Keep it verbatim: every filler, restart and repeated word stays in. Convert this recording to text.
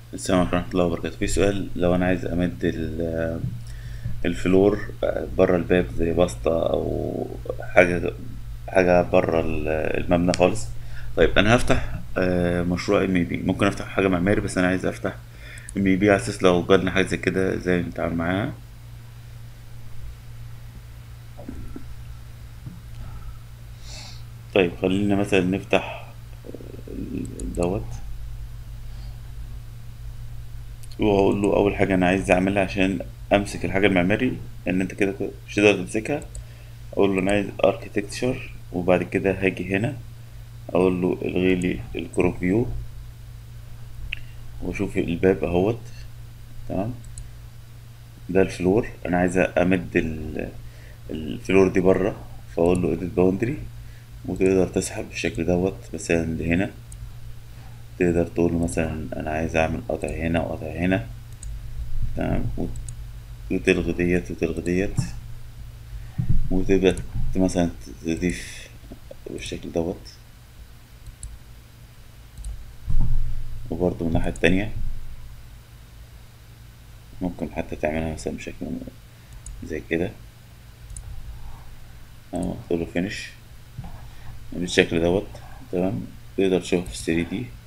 السلام عليكم ورحمة الله وبركاته. في سؤال: لو أنا عايز أمد ال- الفلور بره الباب زي بسطة أو حاجة حاجة بره ال- المبنى خالص. طيب أنا هفتح آه، مشروع ام بي. ممكن أفتح حاجة معماري، بس أنا عايز أفتح ام بي على أساس لو جالنا حاجة زي كده ازاي نتعامل معاها. طيب خلينا مثلا نفتح دوت، وأقول له أول حاجة أنا عايز أعملها عشان أمسك الحاجة المعماري، إن أنت كده كده مش هتقدر تمسكها. أقول له أنا عايز اركيتكتشر، وبعد كده هاجي هنا اقول له الغي لي الكروب فيو، واشوف الباب اهوت. تمام. ده الفلور، انا عايز امد ال- الفلور دي بره، فاقول له edit boundary، وتقدر تسحب بالشكل دوت مثلا لهنا. تقدر تقول له مثلا انا عايز اعمل قطع هنا وقطع هنا. تمام. وت- وتلغي ديت وتلغي ديت، وتبدأ ت- مثلا تضيف بالشكل دوت. وبرضه من الناحية التانية ممكن حتى تعملها مثلا بشكل زي كده. اه تقول له finish بالشكل دوت. تمام. تقدر تشوف في ثري دي.